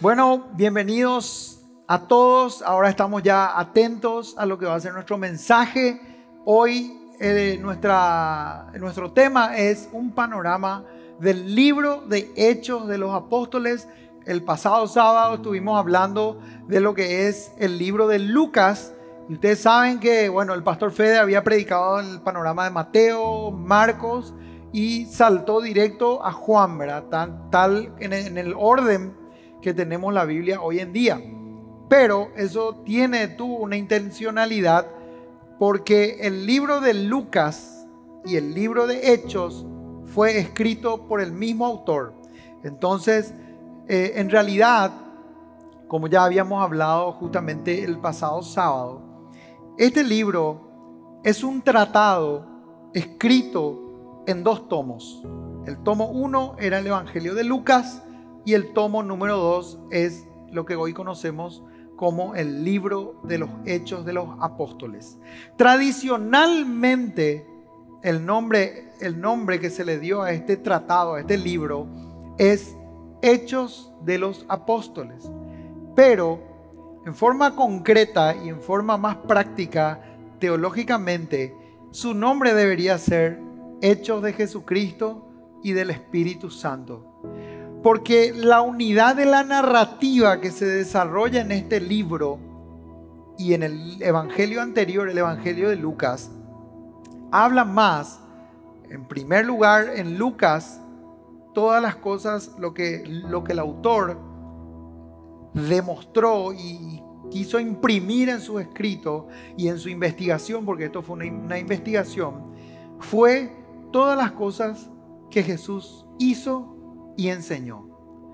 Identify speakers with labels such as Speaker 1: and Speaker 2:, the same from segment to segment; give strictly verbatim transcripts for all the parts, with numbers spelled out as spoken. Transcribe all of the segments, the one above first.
Speaker 1: Bueno, bienvenidos a todos. Ahora estamos ya atentos a lo que va a ser nuestro mensaje. Hoy eh, nuestra, nuestro tema es un panorama del libro de Hechos de los Apóstoles. El pasado sábado estuvimos hablando de lo que es el libro de Lucas. Y ustedes saben que, bueno, el pastor Fede había predicado el panorama de Mateo, Marcos y saltó directo a Juan, ¿verdad? Tal, tal en, el, en el orden que tenemos la Biblia hoy en día. Pero eso tiene, tuvo una intencionalidad, porque el libro de Lucas y el libro de Hechos fue escrito por el mismo autor. Entonces, eh, en realidad, como ya habíamos hablado justamente el pasado sábado, este libro es un tratado escrito en dos tomos. El tomo uno era el Evangelio de Lucas y el tomo número dos es lo que hoy conocemos como el libro de los Hechos de los Apóstoles. Tradicionalmente, el nombre, el nombre que se le dio a este tratado, a este libro, es Hechos de los Apóstoles. Pero en forma concreta y en forma más práctica, teológicamente, su nombre debería ser Hechos de Jesucristo y del Espíritu Santo. Porque la unidad de la narrativa que se desarrolla en este libro y en el evangelio anterior, el evangelio de Lucas, habla más, en primer lugar, en Lucas, todas las cosas, lo que, lo que el autor demostró y quiso imprimir en su escrito y en su investigación, porque esto fue una, una investigación, fue todas las cosas que Jesús hizo y enseñó.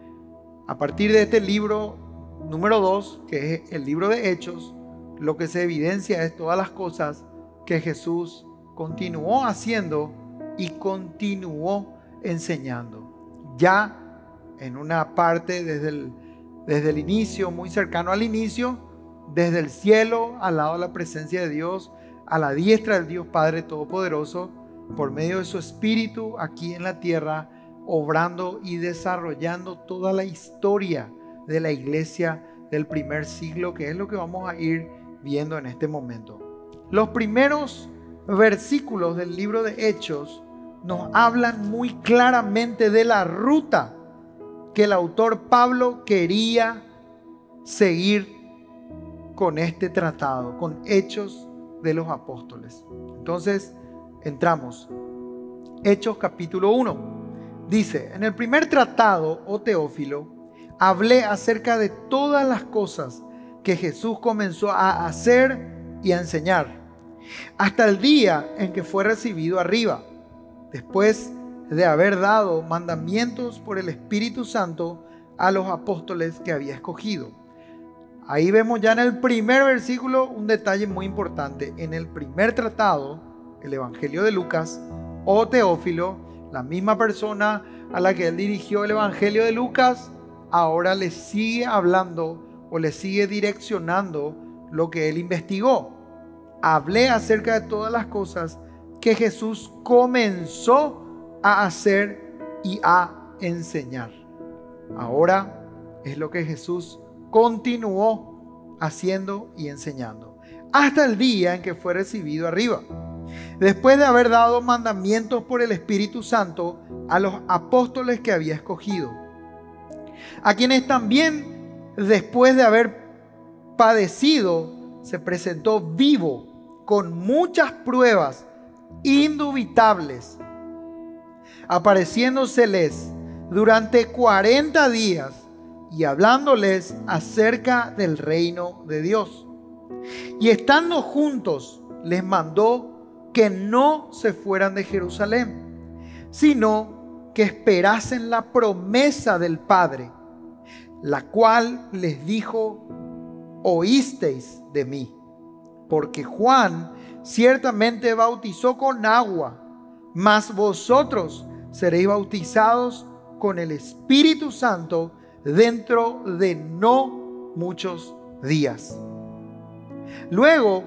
Speaker 1: A partir de este libro número dos, que es el libro de Hechos, lo que se evidencia es todas las cosas que Jesús continuó haciendo y continuó enseñando. Ya en una parte desde el, desde el inicio, muy cercano al inicio, desde el cielo, al lado de la presencia de Dios, a la diestra del Dios Padre Todopoderoso, por medio de su Espíritu aquí en la tierra, obrando y desarrollando toda la historia de la iglesia del primer siglo, que es lo que vamos a ir viendo en este momento. Los primeros versículos del libro de Hechos nos hablan muy claramente de la ruta que el autor Pablo quería seguir con este tratado, con Hechos de los Apóstoles. Entonces, entramos. Hechos capítulo uno. Dice, en el primer tratado, oh Teófilo, hablé acerca de todas las cosas que Jesús comenzó a hacer y a enseñar, hasta el día en que fue recibido arriba, después de haber dado mandamientos por el Espíritu Santo a los apóstoles que había escogido. Ahí vemos ya en el primer versículo un detalle muy importante. En el primer tratado, el Evangelio de Lucas, oh Teófilo, la misma persona a la que él dirigió el Evangelio de Lucas, ahora le sigue hablando o le sigue direccionando lo que él investigó. Hablé acerca de todas las cosas que Jesús comenzó a hacer y a enseñar. Ahora es lo que Jesús continuó haciendo y enseñando, hasta el día en que fue recibido arriba, después de haber dado mandamientos por el Espíritu Santo a los apóstoles que había escogido, a quienes también, después de haber padecido, se presentó vivo con muchas pruebas indubitables, apareciéndoseles durante cuarenta días y hablándoles acerca del reino de Dios. Y estando juntos, les mandó que no se fueran de Jerusalén, sino que esperasen la promesa del Padre, la cual les dijo, oísteis de mí, porque Juan ciertamente bautizó con agua, mas vosotros seréis bautizados con el Espíritu Santo dentro de no muchos días. Luego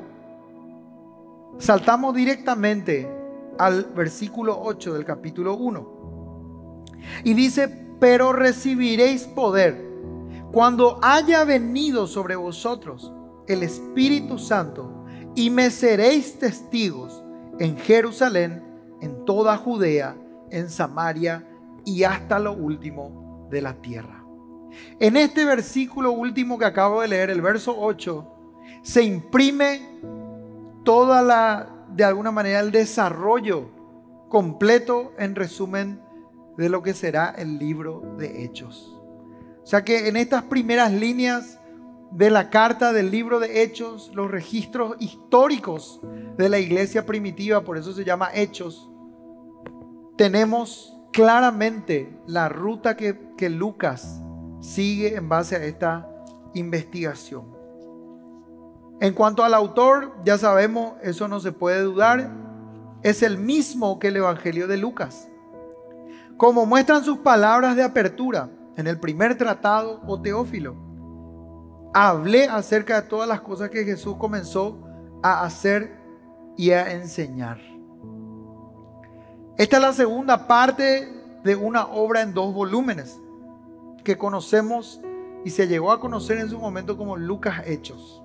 Speaker 1: saltamos directamente al versículo ocho del capítulo uno. Y dice, pero recibiréis poder cuando haya venido sobre vosotros el Espíritu Santo, y me seréis testigos en Jerusalén, en toda Judea, en Samaria y hasta lo último de la tierra. En este versículo último que acabo de leer, el verso ocho, se imprime toda la, de alguna manera, el desarrollo completo, en resumen, de lo que será el libro de Hechos. O sea que en estas primeras líneas de la carta del libro de Hechos, los registros históricos de la iglesia primitiva, por eso se llama Hechos, tenemos claramente la ruta que, que Lucas sigue en base a esta investigación. En cuanto al autor, ya sabemos, eso no se puede dudar, es el mismo que el Evangelio de Lucas. Como muestran sus palabras de apertura en el primer tratado, o Teófilo, hablé acerca de todas las cosas que Jesús comenzó a hacer y a enseñar. Esta es la segunda parte de una obra en dos volúmenes que conocemos y se llegó a conocer en su momento como Lucas Hechos.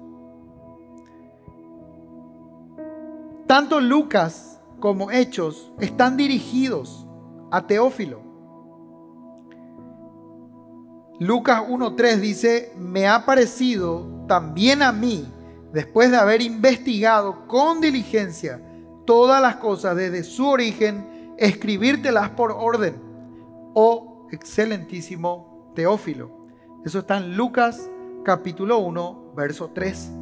Speaker 1: Tanto Lucas como Hechos están dirigidos a Teófilo. Lucas uno tres dice: me ha parecido también a mí, después de haber investigado con diligencia todas las cosas desde su origen, escribírtelas por orden, oh excelentísimo Teófilo. Eso está en Lucas capítulo uno, verso tres.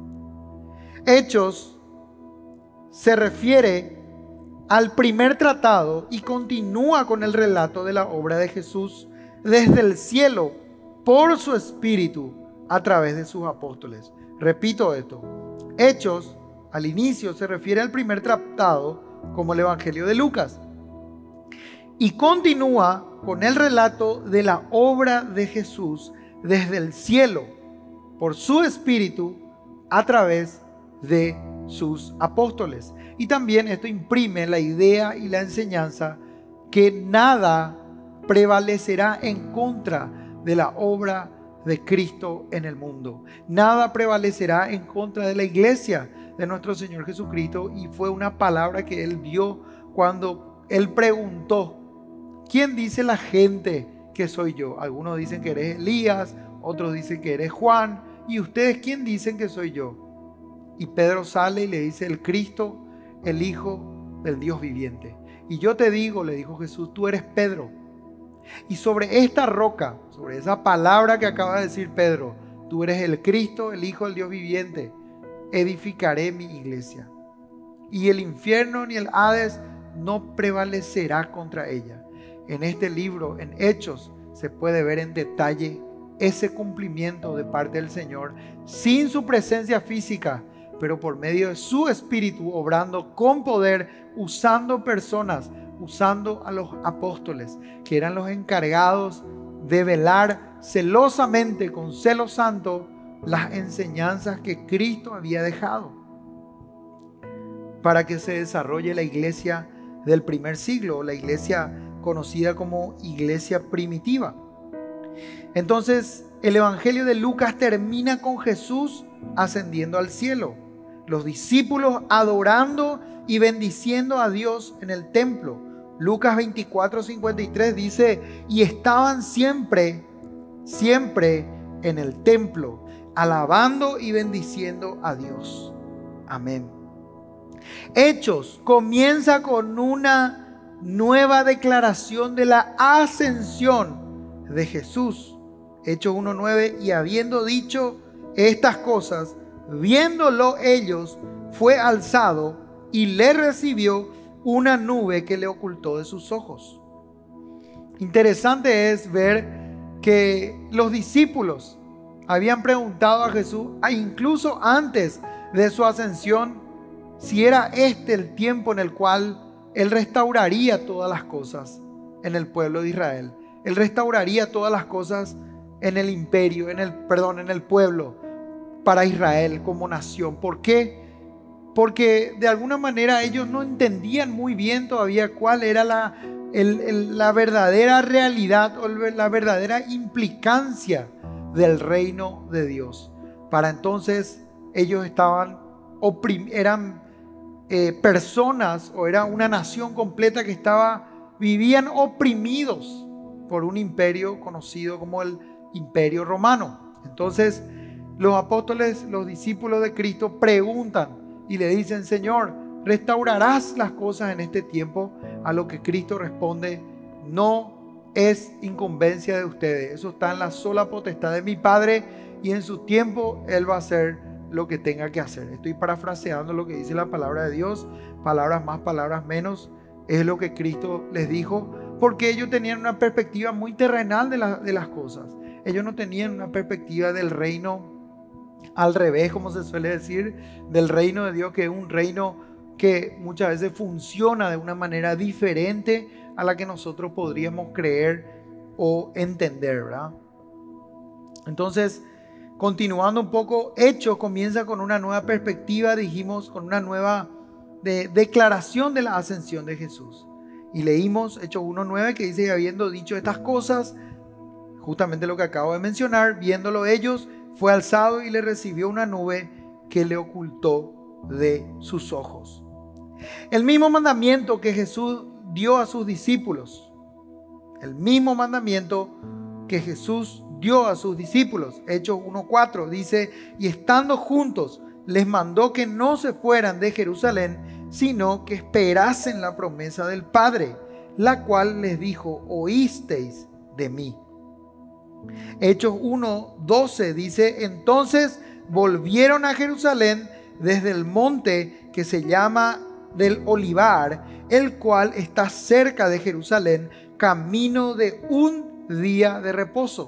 Speaker 1: Hechos se refiere al primer tratado y continúa con el relato de la obra de Jesús desde el cielo por su Espíritu a través de sus apóstoles. Repito esto: Hechos al inicio se refiere al primer tratado como el Evangelio de Lucas y continúa con el relato de la obra de Jesús desde el cielo por su Espíritu a través de sus apóstoles. Y también esto imprime la idea y la enseñanza que nada prevalecerá en contra de la obra de Cristo en el mundo. Nada prevalecerá en contra de la iglesia de nuestro Señor Jesucristo. Y fue una palabra que Él dio cuando Él preguntó: ¿quién dice la gente que soy yo? Algunos dicen que eres Elías, otros dicen que eres Juan, ¿y ustedes quién dicen que soy yo? Y Pedro sale y le dice: el Cristo, el Hijo del Dios viviente. Y yo te digo, le dijo Jesús, tú eres Pedro, y sobre esta roca, sobre esa palabra que acaba de decir Pedro, tú eres el Cristo, el Hijo del Dios viviente, edificaré mi iglesia, y el infierno ni el Hades no prevalecerá contra ella. En este libro, en Hechos, se puede ver en detalle ese cumplimiento de parte del Señor, sin su presencia física, pero por medio de su Espíritu, obrando con poder, usando personas, usando a los apóstoles, que eran los encargados de velar celosamente, con celo santo, las enseñanzas que Cristo había dejado, para que se desarrolle la iglesia del primer siglo, la iglesia conocida como iglesia primitiva. Entonces, el Evangelio de Lucas termina con Jesús ascendiendo al cielo, los discípulos adorando y bendiciendo a Dios en el templo. Lucas veinticuatro cincuenta y tres dice: y estaban siempre, siempre en el templo, alabando y bendiciendo a Dios. Amén. Hechos comienza con una nueva declaración de la ascensión de Jesús. Hechos uno nueve: y habiendo dicho estas cosas, viéndolo ellos, fue alzado y le recibió una nube que le ocultó de sus ojos. Interesante es ver que los discípulos habían preguntado a Jesús, incluso antes de su ascensión, si era este el tiempo en el cual Él restauraría todas las cosas en el pueblo de Israel. Él restauraría todas las cosas en el imperio, en el, perdón, en el pueblo, para Israel como nación. ¿Por qué? Porque de alguna manera ellos no entendían muy bien todavía cuál era la, el, el, la verdadera realidad o la verdadera implicancia del reino de Dios. Para entonces ellos estaban oprim- eran eh, personas o era una nación completa que estaba, vivían oprimidos por un imperio conocido como el Imperio Romano. Entonces los apóstoles, los discípulos de Cristo preguntan y le dicen: Señor, ¿restaurarás las cosas en este tiempo? A lo que Cristo responde: no es incumbencia de ustedes, eso está en la sola potestad de mi Padre, y en su tiempo Él va a hacer lo que tenga que hacer. Estoy parafraseando lo que dice la palabra de Dios, palabras más, palabras menos, es lo que Cristo les dijo, porque ellos tenían una perspectiva muy terrenal de, la, de las cosas. Ellos no tenían una perspectiva del reino al revés, como se suele decir, del reino de Dios, que es un reino que muchas veces funciona de una manera diferente a la que nosotros podríamos creer o entender, ¿verdad? Entonces, continuando un poco, Hechos comienza con una nueva perspectiva, dijimos, con una nueva de, declaración de la ascensión de Jesús. Y leímos Hechos uno nueve, que dice: y habiendo dicho estas cosas, justamente lo que acabo de mencionar, viéndolo ellos, fue alzado y le recibió una nube que le ocultó de sus ojos. El mismo mandamiento que Jesús dio a sus discípulos, el mismo mandamiento que Jesús dio a sus discípulos, Hechos uno cuatro, dice: y estando juntos les mandó que no se fueran de Jerusalén, sino que esperasen la promesa del Padre, la cual les dijo: oísteis de mí. Hechos uno doce dice: entonces volvieron a Jerusalén desde el monte que se llama del Olivar, el cual está cerca de Jerusalén, camino de un día de reposo.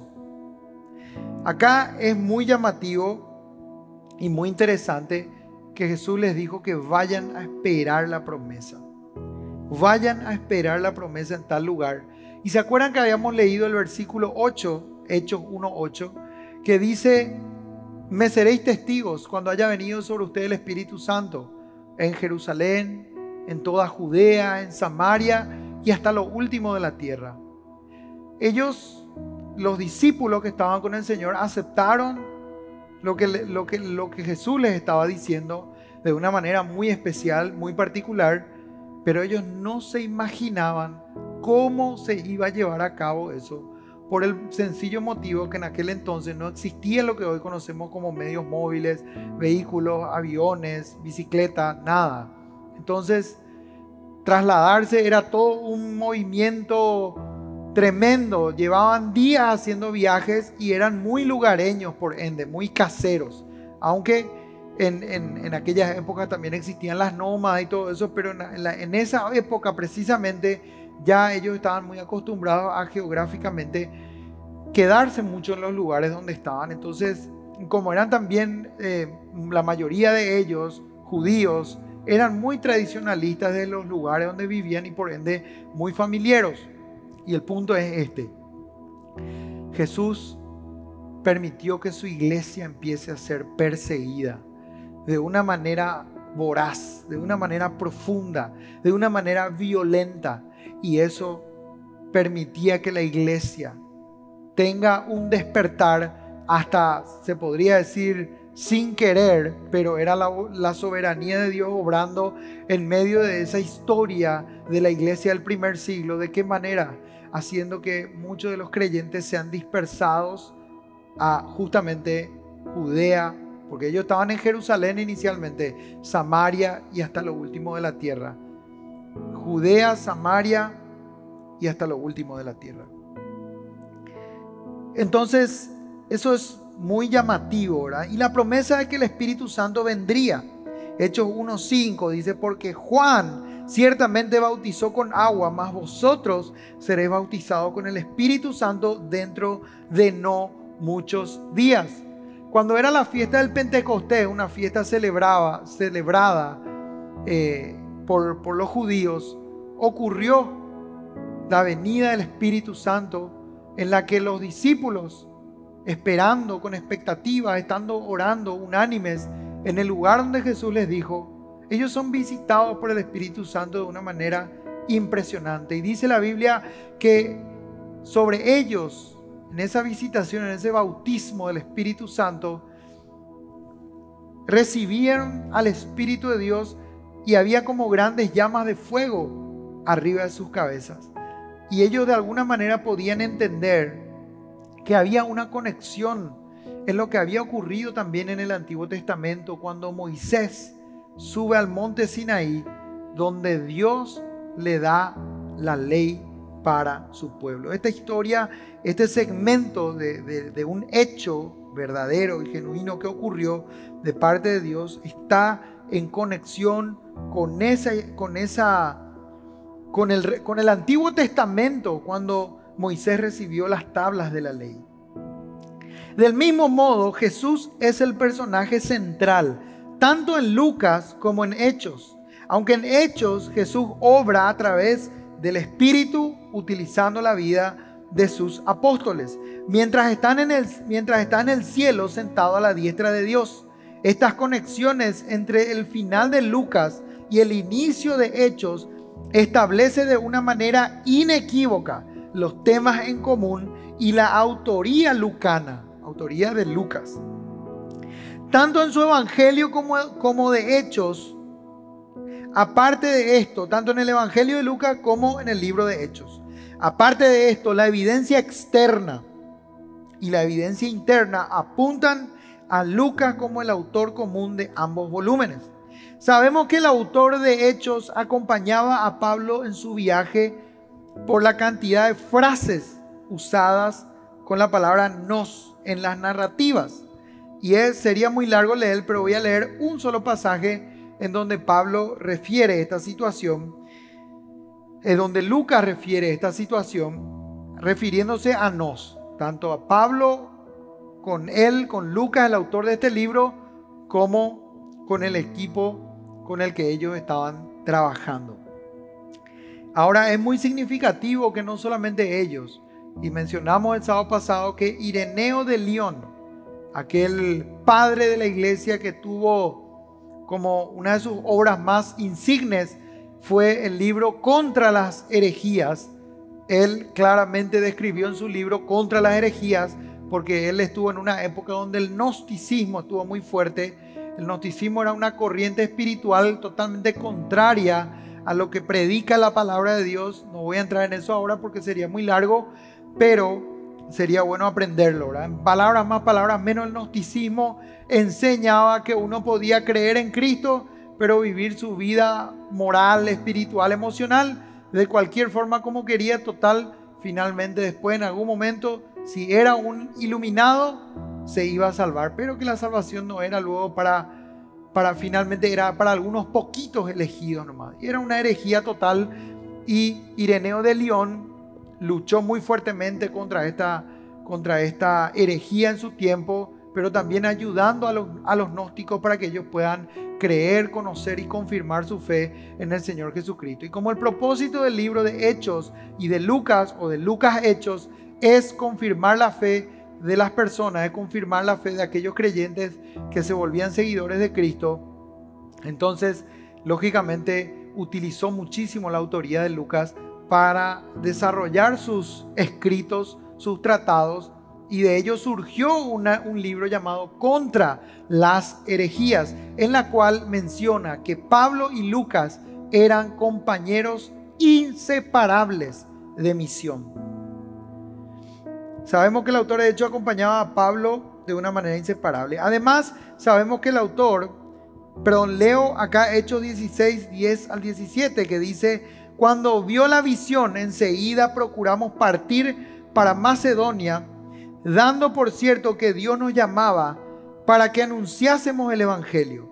Speaker 1: Acá es muy llamativo y muy interesante que Jesús les dijo que vayan a esperar la promesa. Vayan a esperar la promesa en tal lugar. Y se acuerdan que habíamos leído el versículo ocho, Hechos uno ocho, que dice: me seréis testigos cuando haya venido sobre ustedes el Espíritu Santo, en Jerusalén, en toda Judea, en Samaria y hasta lo último de la tierra. Ellos, los discípulos que estaban con el Señor, aceptaron lo que, lo que, lo que Jesús les estaba diciendo de una manera muy especial, muy particular, pero ellos no se imaginaban cómo se iba a llevar a cabo eso, por el sencillo motivo que en aquel entonces no existía lo que hoy conocemos como medios móviles, vehículos, aviones, bicicletas, nada. Entonces, trasladarse era todo un movimiento tremendo. Llevaban días haciendo viajes y eran muy lugareños, por ende, muy caseros. Aunque en, en, en aquellas épocas también existían las nómadas y todo eso, pero en, en, la, en esa época precisamente ya ellos estaban muy acostumbrados a geográficamente quedarse mucho en los lugares donde estaban. Entonces, como eran también eh, la mayoría de ellos judíos, eran muy tradicionalistas de los lugares donde vivían y por ende muy familiares. Y el punto es este: Jesús permitió que su iglesia empiece a ser perseguida de una manera voraz, de una manera profunda, de una manera violenta. Y eso permitía que la iglesia tenga un despertar, hasta se podría decir sin querer, pero era la, la soberanía de Dios obrando en medio de esa historia de la iglesia del primer siglo. ¿De qué manera? Haciendo que muchos de los creyentes sean dispersados a justamente Judea, porque ellos estaban en Jerusalén inicialmente, Samaria y hasta lo último de la tierra. Judea, Samaria y hasta lo último de la tierra. Entonces, eso es muy llamativo, ¿verdad? Y la promesa de que el Espíritu Santo vendría. Hechos uno cinco dice: porque Juan ciertamente bautizó con agua, mas vosotros seréis bautizados con el Espíritu Santo dentro de no muchos días. Cuando era la fiesta del Pentecostés, una fiesta celebraba, celebrada eh, por, por los judíos, ocurrió la venida del Espíritu Santo, en la que los discípulos, esperando con expectativa, estando orando unánimes en el lugar donde Jesús les dijo, ellos son visitados por el Espíritu Santo de una manera impresionante. Y dice la Biblia que sobre ellos en esa visitación, en ese bautismo del Espíritu Santo, recibieron al Espíritu de Dios y había como grandes llamas de fuego arriba de sus cabezas. Y ellos de alguna manera podían entender que había una conexión en lo que había ocurrido también en el Antiguo Testamento cuando Moisés sube al monte Sinaí, donde Dios le da la ley para su pueblo. Esta historia, este segmento de, de, de un hecho verdadero y genuino que ocurrió de parte de Dios está en conexión con esa, con esa, con el, con el Antiguo Testamento, cuando Moisés recibió las tablas de la ley. Del mismo modo, Jesús es el personaje central, tanto en Lucas como en Hechos. Aunque en Hechos Jesús obra a través del Espíritu, utilizando la vida de sus apóstoles, mientras están en el, mientras está en el cielo sentado a la diestra de Dios. Estas conexiones entre el final de Lucas y el inicio de Hechos establece de una manera inequívoca los temas en común y la autoría lucana, autoría de Lucas. Tanto en su evangelio como, como de Hechos, aparte de esto, tanto en el evangelio de Lucas como en el libro de Hechos, aparte de esto, la evidencia externa y la evidencia interna apuntan a Lucas como el autor común de ambos volúmenes. Sabemos que el autor de Hechos acompañaba a Pablo en su viaje por la cantidad de frases usadas con la palabra nos en las narrativas. Y es, sería muy largo leer, pero voy a leer un solo pasaje en donde Pablo refiere esta situación, en donde Lucas refiere esta situación, refiriéndose a nos, tanto a Pablo con él, con Lucas, el autor de este libro, como con el equipo con el que ellos estaban trabajando. Ahora es muy significativo que no solamente ellos, y mencionamos el sábado pasado que Ireneo de León, aquel padre de la iglesia que tuvo como una de sus obras más insignes fue el libro Contra las herejías. Él claramente describió en su libro Contra las herejías, porque él estuvo en una época donde el gnosticismo estuvo muy fuerte. El gnosticismo era una corriente espiritual totalmente contraria a lo que predica la palabra de Dios. No voy a entrar en eso ahora porque sería muy largo, pero sería bueno aprenderlo, ¿verdad? En palabras más, palabras menos, el gnosticismo enseñaba que uno podía creer en Cristo, pero vivir su vida moral, espiritual, emocional, de cualquier forma como quería. Total, finalmente después en algún momento, si era un iluminado, se iba a salvar, pero que la salvación no era luego para, para finalmente, era para algunos poquitos elegidos nomás. Y era una herejía total, y Ireneo de León luchó muy fuertemente contra esta, contra esta herejía en su tiempo, pero también ayudando a los, a los gnósticos para que ellos puedan creer, conocer y confirmar su fe en el Señor Jesucristo. Y como el propósito del libro de Hechos y de Lucas, o de Lucas Hechos, es confirmar la fe de las personas, es confirmar la fe de aquellos creyentes que se volvían seguidores de Cristo, entonces lógicamente utilizó muchísimo la autoría de Lucas para desarrollar sus escritos, sus tratados, y de ello surgió una, un libro llamado Contra las herejías, en la cual menciona que Pablo y Lucas eran compañeros inseparables de misión. Sabemos que el autor de hecho acompañaba a Pablo de una manera inseparable. Además, sabemos que el autor, perdón, leo acá Hechos dieciséis, diez al diecisiete, que dice: cuando vio la visión, enseguida procuramos partir para Macedonia, dando por cierto que Dios nos llamaba para que anunciásemos el evangelio.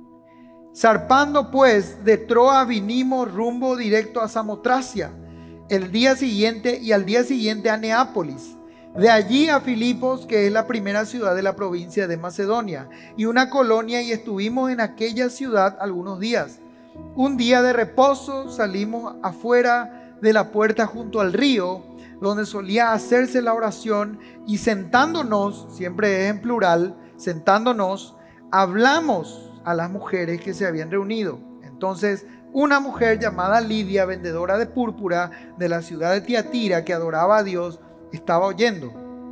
Speaker 1: Zarpando pues de Troa vinimos rumbo directo a Samotracia el día siguiente, y al día siguiente a Neápolis. De allí a Filipos, que es la primera ciudad de la provincia de Macedonia, y una colonia, y estuvimos en aquella ciudad algunos días. Un día de reposo salimos afuera de la puerta junto al río, donde solía hacerse la oración, y sentándonos, siempre es en plural, sentándonos, hablamos a las mujeres que se habían reunido. Entonces una mujer llamada Lidia, vendedora de púrpura de la ciudad de Tiatira, que adoraba a Dios, estaba oyendo.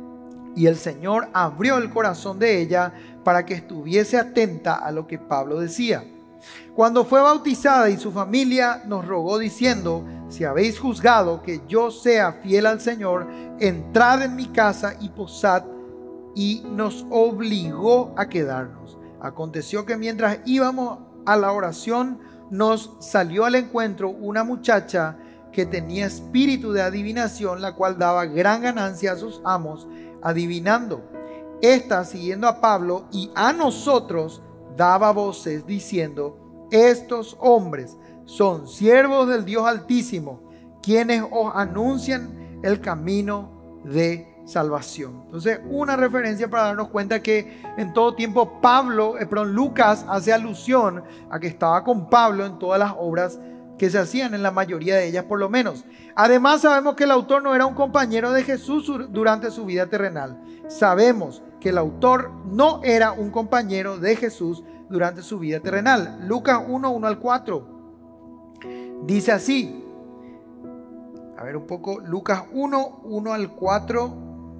Speaker 1: Y el Señor abrió el corazón de ella para que estuviese atenta a lo que Pablo decía. Cuando fue bautizada y su familia nos rogó diciendo: si habéis juzgado que yo sea fiel al Señor, entrad en mi casa y posad, y nos obligó a quedarnos. Aconteció que mientras íbamos a la oración, nos salió al encuentro una muchacha que tenía espíritu de adivinación, la cual daba gran ganancia a sus amos adivinando. Esta, siguiendo a Pablo y a nosotros, daba voces diciendo: estos hombres son siervos del Dios Altísimo, quienes os anuncian el camino de salvación. Entonces, una referencia para darnos cuenta que en todo tiempo Pablo, eh, perdón, Lucas hace alusión a que estaba con Pablo en todas las obras que se hacían, en la mayoría de ellas por lo menos. Además, sabemos que el autor no era un compañero de Jesús durante su vida terrenal. Sabemos que el autor no era un compañero de Jesús durante su vida terrenal. Lucas uno, uno al cuatro dice así. A ver un poco, Lucas uno, uno al cuatro.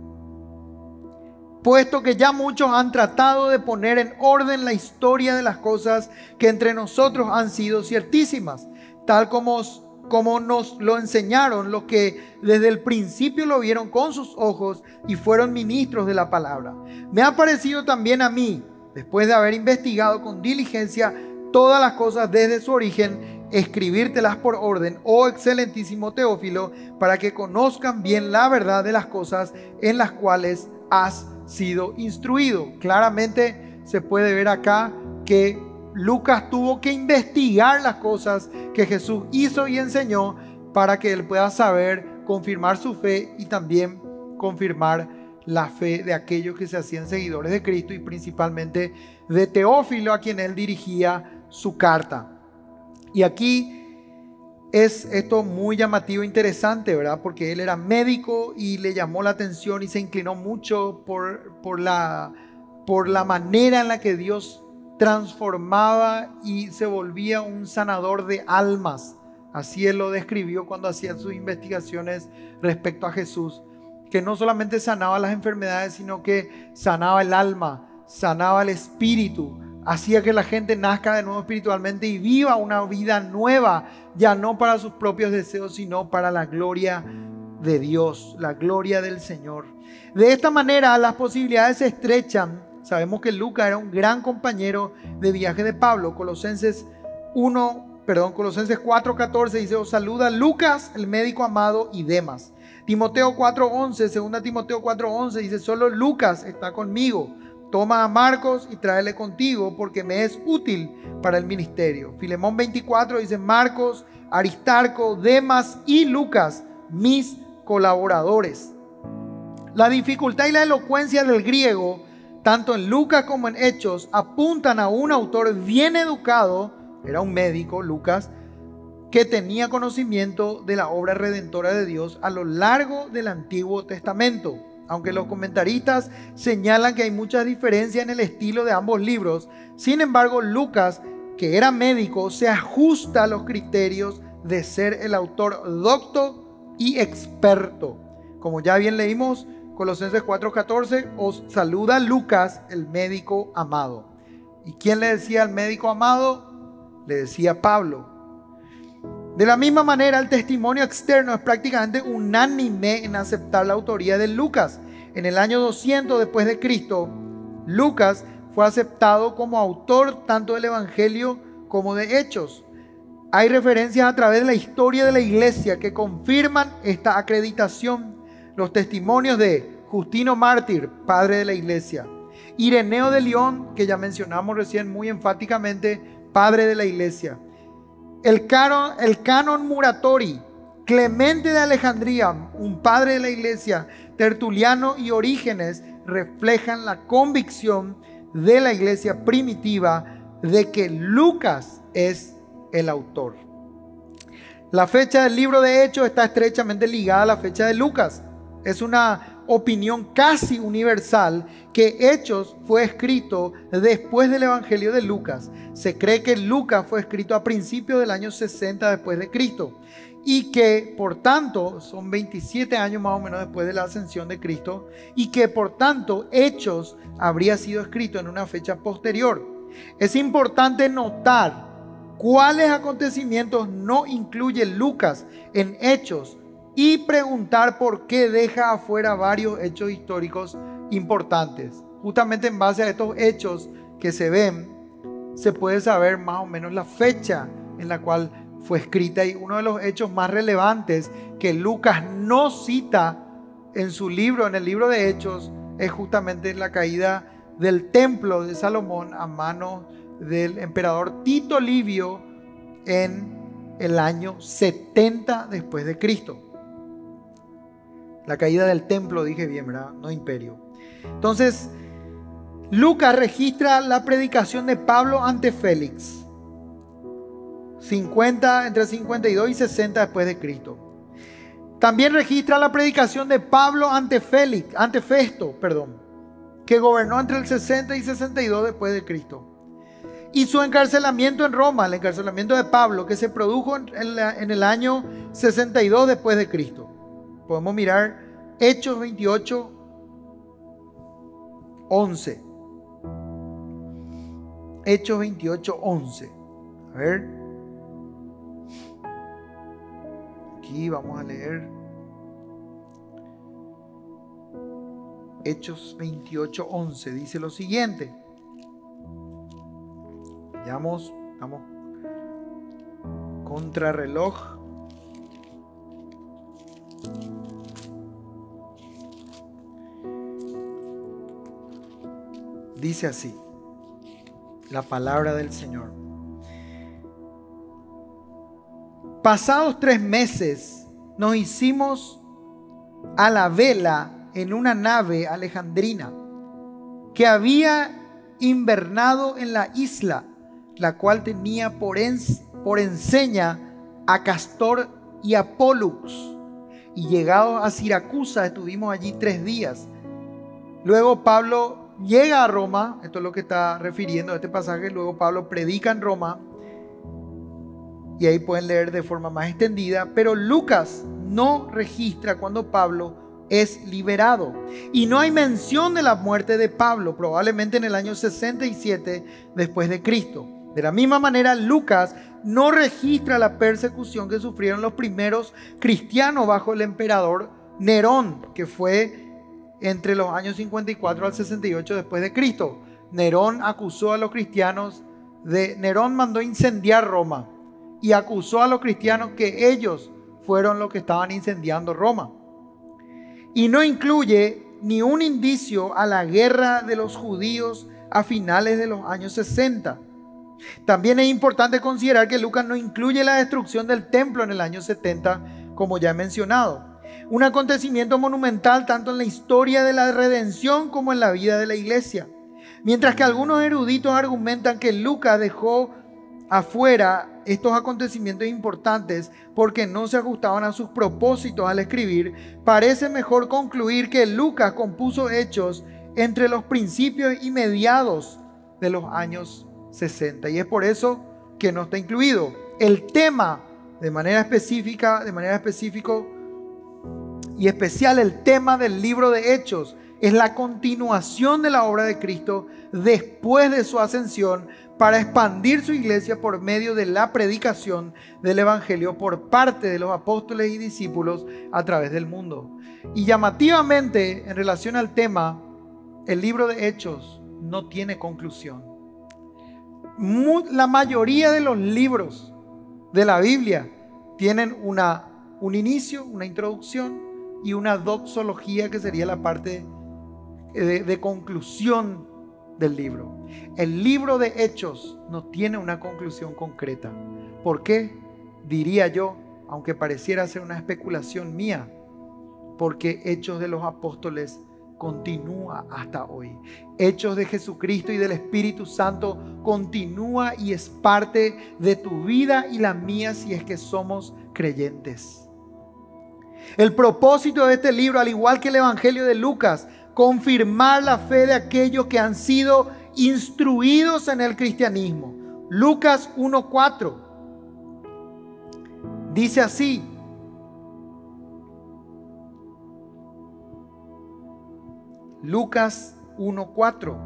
Speaker 1: Puesto que ya muchos han tratado de poner en orden la historia de las cosas que entre nosotros han sido ciertísimas, tal como, como nos lo enseñaron los que desde el principio lo vieron con sus ojos y fueron ministros de la palabra. Me ha parecido también a mí, después de haber investigado con diligencia todas las cosas desde su origen, escribírtelas por orden, oh excelentísimo Teófilo, para que conozcan bien la verdad de las cosas en las cuales has sido instruido. Claramente se puede ver acá que Lucas tuvo que investigar las cosas que Jesús hizo y enseñó para que él pueda saber confirmar su fe y también confirmar la fe de aquellos que se hacían seguidores de Cristo, y principalmente de Teófilo, a quien él dirigía su carta. Y aquí es esto muy llamativo e interesante, ¿verdad? Porque él era médico y le llamó la atención y se inclinó mucho por, por, la, por la manera en la que Dios transformaba y se volvía un sanador de almas. Así él lo describió cuando hacía sus investigaciones respecto a Jesús, que no solamente sanaba las enfermedades, sino que sanaba el alma, sanaba el espíritu, hacía que la gente nazca de nuevo espiritualmente y viva una vida nueva, ya no para sus propios deseos, sino para la gloria de Dios, la gloria del Señor. De esta manera las posibilidades se estrechan. Sabemos que Lucas era un gran compañero de viaje de Pablo. Colosenses uno, perdón, Colosenses cuatro catorce dice: os saluda Lucas, el médico amado, y Demas. Timoteo cuatro once, segunda Timoteo cuatro once dice: solo Lucas está conmigo. Toma a Marcos y tráele contigo, porque me es útil para el ministerio. Filemón veinticuatro dice: Marcos, Aristarco, Demas y Lucas, mis colaboradores. La dificultad y la elocuencia del griego, tanto en Lucas como en Hechos, apuntan a un autor bien educado, era un médico, Lucas, que tenía conocimiento de la obra redentora de Dios a lo largo del Antiguo Testamento. Aunque los comentaristas señalan que hay muchas diferencias en el estilo de ambos libros, sin embargo, Lucas, que era médico, se ajusta a los criterios de ser el autor docto y experto. Como ya bien leímos, Colosenses cuatro catorce, os saluda Lucas, el médico amado. ¿Y quién le decía al médico amado? Le decía Pablo. De la misma manera, el testimonio externo es prácticamente unánime en aceptar la autoría de Lucas. En el año doscientos después de Cristo, Lucas fue aceptado como autor tanto del Evangelio como de Hechos. Hay referencias a través de la historia de la iglesia que confirman esta acreditación. Los testimonios de Justino Mártir, padre de la iglesia; Ireneo de León, que ya mencionamos recién muy enfáticamente, padre de la iglesia; El canon, el canon Muratori, Clemente de Alejandría, un padre de la iglesia; Tertuliano y Orígenes reflejan la convicción de la iglesia primitiva de que Lucas es el autor. La fecha del libro de Hechos está estrechamente ligada a la fecha de Lucas. Es una opinión casi universal que Hechos fue escrito después del Evangelio de Lucas. Se cree que Lucas fue escrito a principios del año sesenta después de Cristo y que por tanto son veintisiete años más o menos después de la ascensión de Cristo y que por tanto Hechos habría sido escrito en una fecha posterior. Es importante notar cuáles acontecimientos no incluye Lucas en Hechos y preguntar por qué deja afuera varios hechos históricos importantes. Justamente en base a estos hechos que se ven, se puede saber más o menos la fecha en la cual fue escrita, y uno de los hechos más relevantes que Lucas no cita en su libro, en el libro de Hechos, es justamente la caída del templo de Salomón a manos del emperador Tito Livio en el año setenta después de Cristo. La caída del templo, dije bien, ¿verdad? No imperio. Entonces, Lucas registra la predicación de Pablo ante Félix, cincuenta, entre cincuenta y dos y sesenta después de Cristo. También registra la predicación de Pablo ante Félix, ante Festo, perdón, que gobernó entre el sesenta y sesenta y dos después de Cristo. Y su encarcelamiento en Roma, el encarcelamiento de Pablo, que se produjo en, la, en el año sesenta y dos después de Cristo. Podemos mirar Hechos veintiocho, once. Hechos veintiocho, once. A ver. Aquí vamos a leer. Hechos veintiocho, once. Dice lo siguiente. Veamos, vamos. Contrarreloj. Dice así la palabra del Señor. Pasados tres meses nos hicimos a la vela en una nave alejandrina que había invernado en la isla, la cual tenía por, en, por enseña a Castor y a Pólux. Y llegados a Siracusa estuvimos allí tres días. Luego Pablo llega a Roma, esto es lo que está refiriendo a este pasaje. Luego Pablo predica en Roma, y ahí pueden leer de forma más extendida, pero Lucas no registra cuando Pablo es liberado, y no hay mención de la muerte de Pablo, probablemente en el año sesenta y siete después de Cristo. De la misma manera, Lucas no registra la persecución que sufrieron los primeros cristianos bajo el emperador Nerón, que fue entre los años cincuenta y cuatro al sesenta y ocho después de Cristo. Nerón acusó a los cristianos de Nerón mandó incendiar Roma y acusó a los cristianos que ellos fueron los que estaban incendiando Roma. Y no incluye ni un indicio a la guerra de los judíos a finales de los años sesenta. También es importante considerar que Lucas no incluye la destrucción del templo en el año setenta, como ya he mencionado. Un acontecimiento monumental tanto en la historia de la redención como en la vida de la iglesia. Mientras que algunos eruditos argumentan que Lucas dejó afuera estos acontecimientos importantes porque no se ajustaban a sus propósitos al escribir, parece mejor concluir que Lucas compuso Hechos entre los principios y mediados de los años sesenta, y es por eso que no está incluido. El tema de manera específica, de manera específica y especial, el tema del libro de Hechos es la continuación de la obra de Cristo después de su ascensión para expandir su iglesia por medio de la predicación del evangelio por parte de los apóstoles y discípulos a través del mundo. Y llamativamente, en relación al tema, el libro de Hechos no tiene conclusión. La mayoría de los libros de la Biblia tienen una, un inicio, una introducción y una doxología, que sería la parte de, de conclusión del libro. El libro de Hechos no tiene una conclusión concreta. ¿Por qué? Diría yo, aunque pareciera ser una especulación mía, porque Hechos de los Apóstoles continúa hasta hoy. Hechos de Jesucristo y del Espíritu Santo continúa y es parte de tu vida y la mía si es que somos creyentes. El propósito de este libro, al igual que el Evangelio de Lucas, confirmar la fe de aquellos que han sido instruidos en el cristianismo. Lucas uno cuatro dice así: Lucas uno cuatro: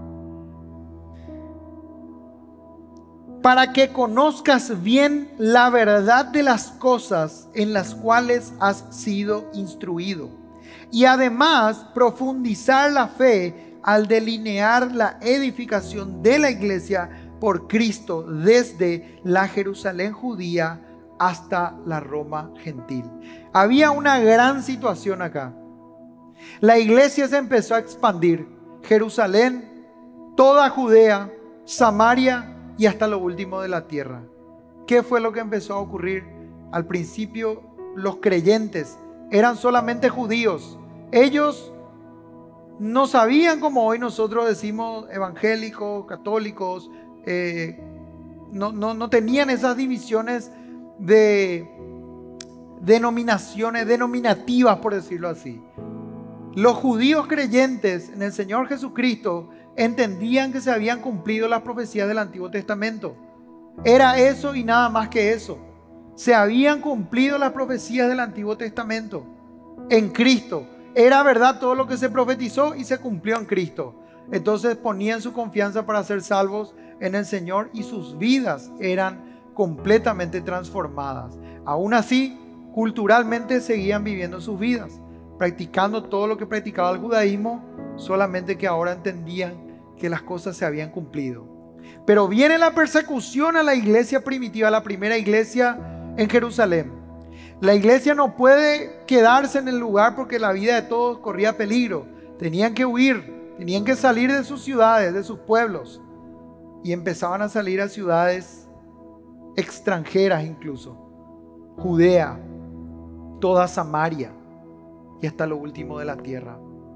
Speaker 1: para que conozcas bien la verdad de las cosas en las cuales has sido instruido, y además profundizar la fe al delinear la edificación de la iglesia por Cristo desde la Jerusalén judía hasta la Roma gentil. Había una gran situación acá. La iglesia se empezó a expandir. Jerusalén, toda Judea, Samaria y hasta lo último de la tierra. ¿Qué fue lo que empezó a ocurrir? Al principio, los creyentes eran solamente judíos. Ellos no sabían, como hoy nosotros decimos, evangélicos, católicos, eh, no, no, no tenían esas divisiones de denominaciones, denominativas, por decirlo así. Los judíos creyentes en el Señor Jesucristo entendían que se habían cumplido las profecías del Antiguo Testamento. Era eso y nada más que eso. Se habían cumplido las profecías del Antiguo Testamento en Cristo. Era verdad todo lo que se profetizó y se cumplió en Cristo. Entonces ponían su confianza para ser salvos en el Señor y sus vidas eran completamente transformadas. Aún así, culturalmente seguían viviendo sus vidas, practicando todo lo que practicaba el judaísmo, solamente que ahora entendían que las cosas se habían cumplido. Pero viene la persecución a la iglesia primitiva, a la primera iglesia en Jerusalén. La iglesia no puede quedarse en el lugar porque la vida de todos corría peligro. Tenían que huir, tenían que salir de sus ciudades, de sus pueblos. Y empezaban a salir a ciudades extranjeras incluso. Judea, toda Samaria y hasta lo último de la tierra.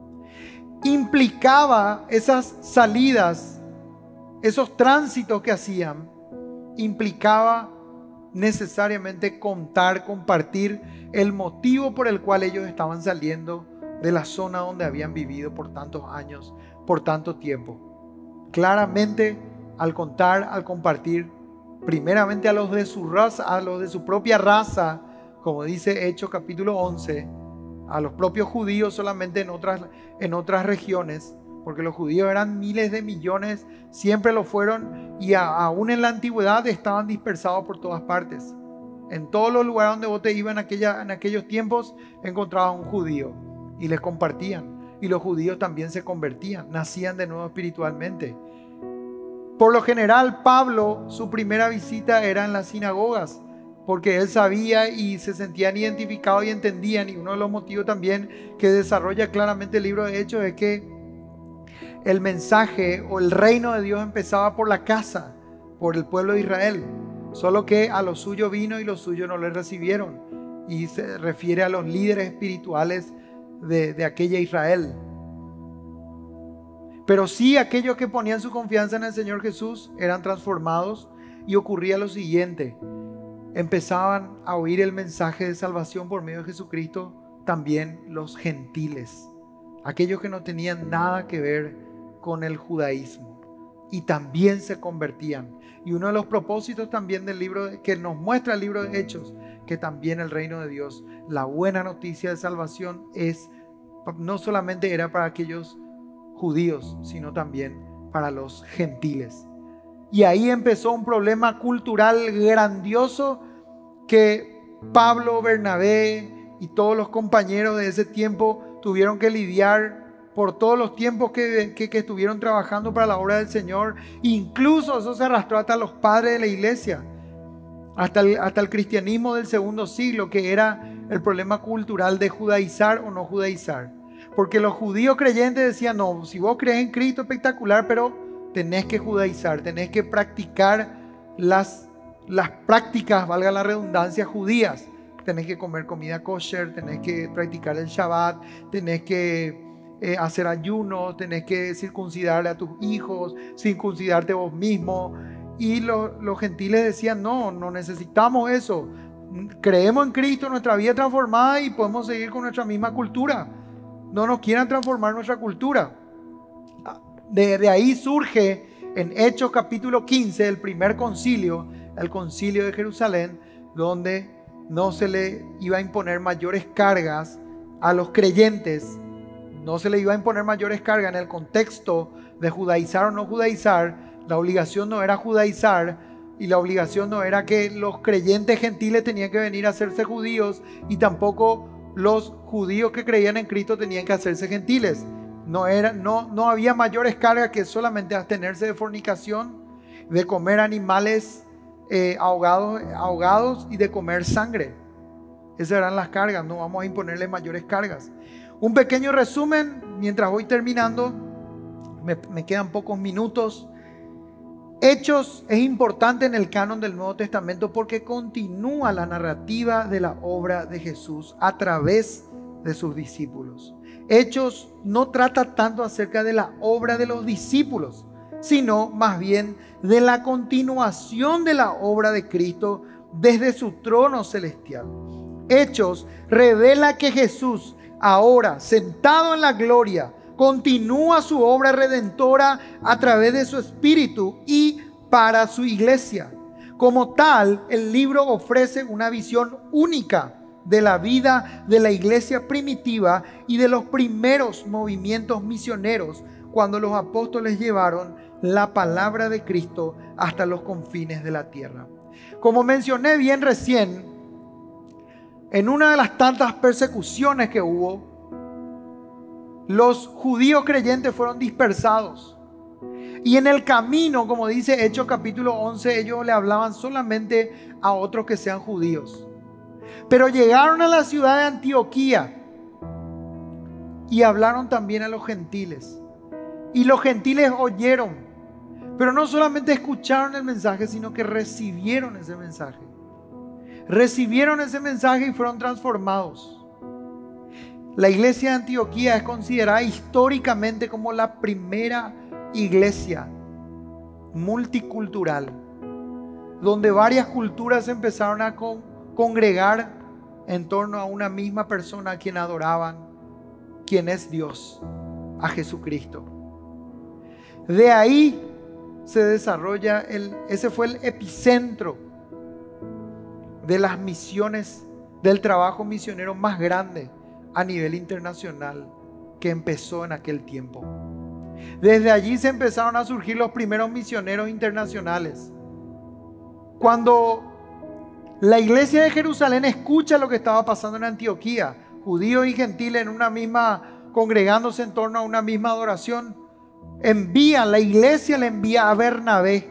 Speaker 1: Implicaba esas salidas, esos tránsitos que hacían, implicaba necesariamente contar, compartir el motivo por el cual ellos estaban saliendo de la zona donde habían vivido por tantos años, por tanto tiempo. Claramente, al contar, al compartir, primeramente a los de su raza, a los de su propia raza, como dice Hechos capítulo once, a los propios judíos solamente en otras, en otras regiones, porque los judíos eran miles de millones, siempre lo fueron, y a, aún en la antigüedad estaban dispersados por todas partes. En todos los lugares donde vos te ibas en, aquella, en aquellos tiempos, encontrabas un judío y les compartían. Y los judíos también se convertían, nacían de nuevo espiritualmente. Por lo general, Pablo, su primera visita era en las sinagogas, porque él sabía y se sentían identificados y entendían. Y uno de los motivos también que desarrolla claramente el libro de Hechos es que el mensaje o el reino de Dios empezaba por la casa, por el pueblo de Israel. Solo que a los suyos vino y los suyos no le recibieron. Y se refiere a los líderes espirituales de, de aquella Israel. Pero sí, aquellos que ponían su confianza en el Señor Jesús eran transformados, y ocurría lo siguiente: empezaban a oír el mensaje de salvación por medio de Jesucristo también los gentiles, aquellos que no tenían nada que ver con el judaísmo, y también se convertían. Y uno de los propósitos también del libro que nos muestra el libro de Hechos, que también el reino de Dios, la buena noticia de salvación, es no solamente era para aquellos judíos, sino también para los gentiles. Y ahí empezó un problema cultural grandioso que Pablo, Bernabé y todos los compañeros de ese tiempo tuvieron que lidiar por todos los tiempos que, que, que estuvieron trabajando para la obra del Señor. Incluso eso se arrastró hasta los padres de la iglesia, hasta el, hasta el cristianismo del segundo siglo, que era el problema cultural de judaizar o no judaizar. Porque los judíos creyentes decían: no, si vos crees en Cristo, espectacular, pero tenés que judaizar, tenés que practicar las, las prácticas, valga la redundancia, judías. Tenés que comer comida kosher, tenés que practicar el Shabbat, tenés que eh, hacer ayunos, tenés que circuncidarle a tus hijos, circuncidarte vos mismo. Y lo, los gentiles decían: no, no necesitamos eso. creemos en Cristo, nuestra vida transformada y podemos seguir con nuestra misma cultura. No nos quieran transformar nuestra cultura. De, de ahí surge en Hechos capítulo quince el primer concilio, el concilio de Jerusalén, donde no se le iba a imponer mayores cargas a los creyentes. No se le iba a imponer mayores cargas en el contexto de judaizar o no judaizar. La obligación no era judaizar y la obligación no era que los creyentes gentiles tenían que venir a hacerse judíos y tampoco los judíos que creían en Cristo tenían que hacerse gentiles. No, era, no, no había mayores cargas que solamente abstenerse de fornicación, de comer animales eh, ahogados, ahogados y de comer sangre. Esas eran las cargas, no vamos a imponerle mayores cargas. Un pequeño resumen, mientras voy terminando, me, me quedan pocos minutos. Hechos es importante en el canon del Nuevo Testamento porque continúa la narrativa de la obra de Jesús a través de sus discípulos. Hechos no trata tanto acerca de la obra de los discípulos, sino más bien de la continuación de la obra de Cristo desde su trono celestial. Hechos revela que Jesús, ahora sentado en la gloria, continúa su obra redentora a través de su Espíritu y para su iglesia. Como tal, el libro ofrece una visión única de la vida de la iglesia primitiva y de los primeros movimientos misioneros cuando los apóstoles llevaron la palabra de Cristo hasta los confines de la tierra. Como mencioné bien recién, en una de las tantas persecuciones que hubo, los judíos creyentes fueron dispersados. Y en el camino, como dice Hechos capítulo once, ellos le hablaban solamente a otros que sean judíos. Pero llegaron a la ciudad de Antioquía y hablaron también a los gentiles. Y los gentiles oyeron, pero no solamente escucharon el mensaje, sino que recibieron ese mensaje. Recibieron ese mensaje y fueron transformados. La iglesia de Antioquía es considerada históricamente como la primera iglesia multicultural, donde varias culturas empezaron a con, congregar en torno a una misma persona a quien adoraban, quien es Dios, a Jesucristo. De ahí se desarrolla, el, ese fue el epicentro de las misiones, del trabajo misionero más grande a nivel internacional que empezó en aquel tiempo. Desde allí se empezaron a surgir los primeros misioneros internacionales. Cuando la iglesia de Jerusalén escucha lo que estaba pasando en Antioquía, judíos y gentiles en una misma, congregándose en torno a una misma adoración, envía, la iglesia le envía a Bernabé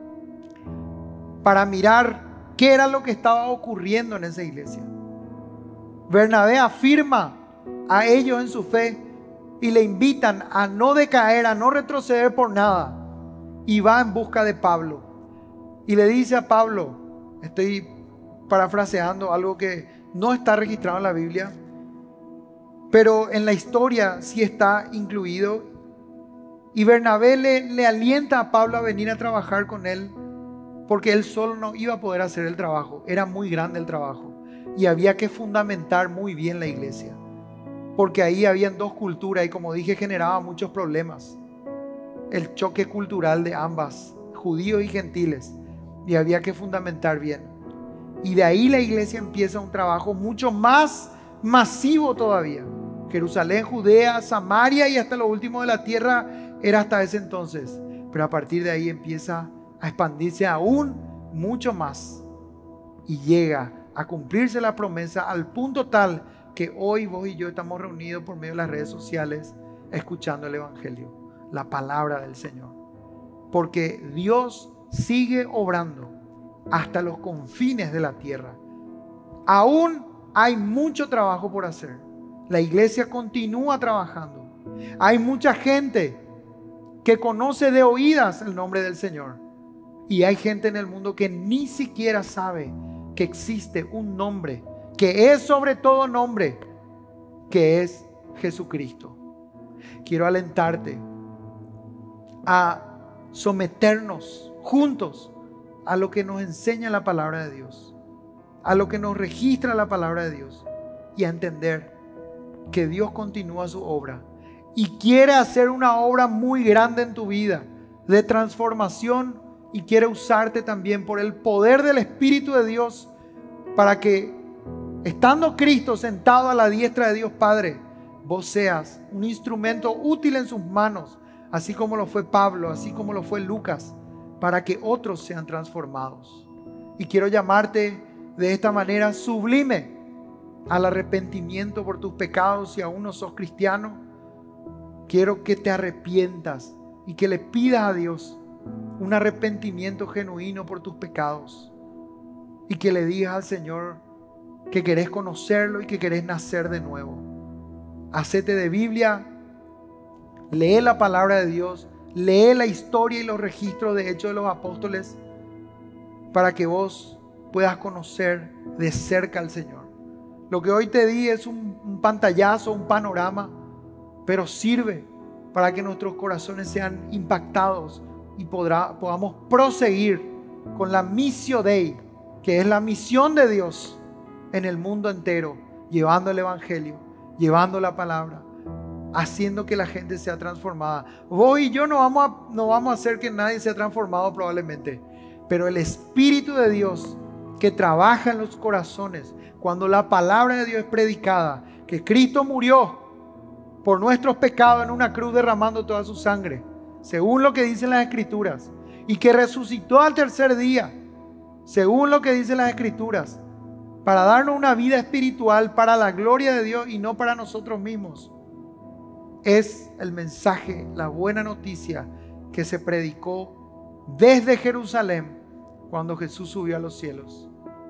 Speaker 1: para mirar qué era lo que estaba ocurriendo en esa iglesia. Bernabé afirma a ellos en su fe y le invitan a no decaer, a no retroceder por nada. Y va en busca de Pablo. Y le dice a Pablo, estoy parafraseando algo que no está registrado en la Biblia, pero en la historia sí está incluido. Y Bernabé le, le alienta a Pablo a venir a trabajar con él, porque él solo no iba a poder hacer el trabajo. Era muy grande el trabajo. Y había que fundamentar muy bien la iglesia, porque ahí habían dos culturas y, como dije, generaba muchos problemas. El choque cultural de ambas, judíos y gentiles, y había que fundamentar bien. Y de ahí la iglesia empieza un trabajo mucho más masivo todavía. Jerusalén, Judea, Samaria y hasta lo último de la tierra era hasta ese entonces. Pero a partir de ahí empieza a expandirse aún mucho más y llega a cumplirse la promesa al punto tal que hoy vos y yo estamos reunidos por medio de las redes sociales escuchando el Evangelio, la palabra del Señor. Porque Dios sigue obrando hasta los confines de la tierra. Aún hay mucho trabajo por hacer. La iglesia continúa trabajando. Hay mucha gente que conoce de oídas el nombre del Señor. Y hay gente en el mundo que ni siquiera sabe que existe un nombre que es sobre todo nombre, que es Jesucristo. Quiero alentarte a someternos juntos a lo que nos enseña la palabra de Dios. a lo que nos registra la palabra de Dios y a entender que Dios continúa su obra y quiere hacer una obra muy grande en tu vida de transformación y quiere usarte también por el poder del Espíritu de Dios para que, estando Cristo sentado a la diestra de Dios Padre, vos seas un instrumento útil en sus manos, así como lo fue Pablo, así como lo fue Lucas, para que otros sean transformados. Y quiero llamarte de esta manera sublime al arrepentimiento por tus pecados. Si aún no sos cristiano, quiero que te arrepientas y que le pidas a Dios un arrepentimiento genuino por tus pecados y que le digas al Señor que querés conocerlo y que querés nacer de nuevo. Hacete de Biblia, lee la palabra de Dios, lee la historia y los registros de Hechos de los Apóstoles para que vos puedas conocer de cerca al Señor. Lo que hoy te di es un, un pantallazo, un panorama, pero sirve para que nuestros corazones sean impactados y podrá, podamos proseguir con la Missio Dei, que es la misión de Dios en el mundo entero, llevando el Evangelio, llevando la palabra, haciendo que la gente sea transformada. Vos y yo no vamos a, no vamos a hacer que nadie sea transformado probablemente, pero el Espíritu de Dios que trabaja en los corazones, cuando la palabra de Dios es predicada, que Cristo murió por nuestros pecados en una cruz derramando toda su sangre, según lo que dicen las Escrituras, y que resucitó al tercer día, según lo que dicen las Escrituras, para darnos una vida espiritual para la gloria de Dios y no para nosotros mismos. Es el mensaje, la buena noticia que se predicó desde Jerusalén cuando Jesús subió a los cielos.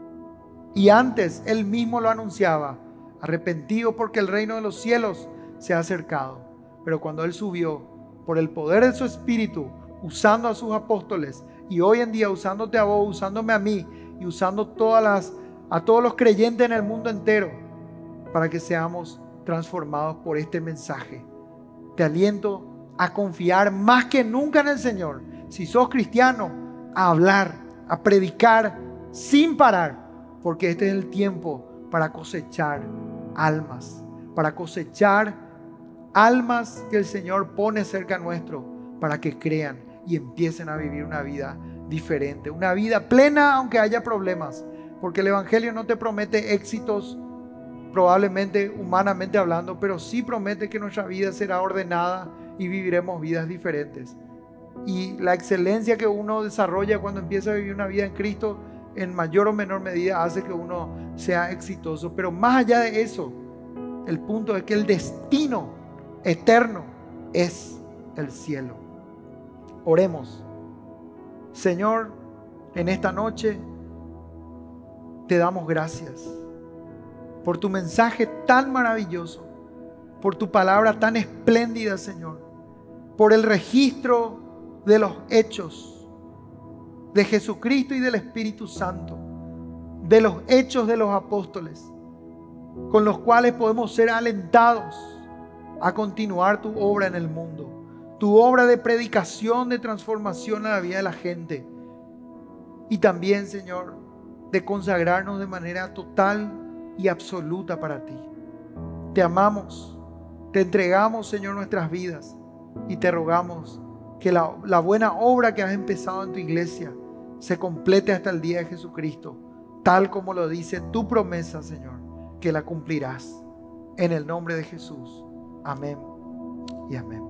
Speaker 1: Y antes Él mismo lo anunciaba: arrepentido porque el reino de los cielos se ha acercado. Pero cuando Él subió, por el poder de su Espíritu, usando a sus apóstoles, y hoy en día usándote a vos, usándome a mí, y usando todas las, a todos los creyentes en el mundo entero, para que seamos transformados por este mensaje. Te aliento a confiar más que nunca en el Señor. Si sos cristiano, a hablar, a predicar sin parar, porque este es el tiempo para cosechar almas, para cosechar almas que el Señor pone cerca nuestro, para que crean y empiecen a vivir una vida diferente, una vida plena aunque haya problemas, porque el Evangelio no te promete éxitos probablemente humanamente hablando, pero sí promete que nuestra vida será ordenada y viviremos vidas diferentes. Y la excelencia que uno desarrolla cuando empieza a vivir una vida en Cristo, en mayor o menor medida hace que uno sea exitoso. Pero más allá de eso, el punto es que el destino eterno es el cielo. Oremos. Señor, en esta noche te damos gracias por tu mensaje tan maravilloso, por tu palabra tan espléndida, Señor, por el registro de los hechos de Jesucristo y del Espíritu Santo, de los hechos de los apóstoles, con los cuales podemos ser alentados a continuar tu obra en el mundo, tu obra de predicación, de transformación a la vida de la gente, y también, Señor, de consagrarnos de manera total y absoluta para ti. Te amamos, te entregamos, Señor, nuestras vidas, y te rogamos que la, la buena obra que has empezado en tu iglesia se complete hasta el día de Jesucristo, tal como lo dice tu promesa, Señor, que la cumplirás. En el nombre de Jesús. Amén y amén.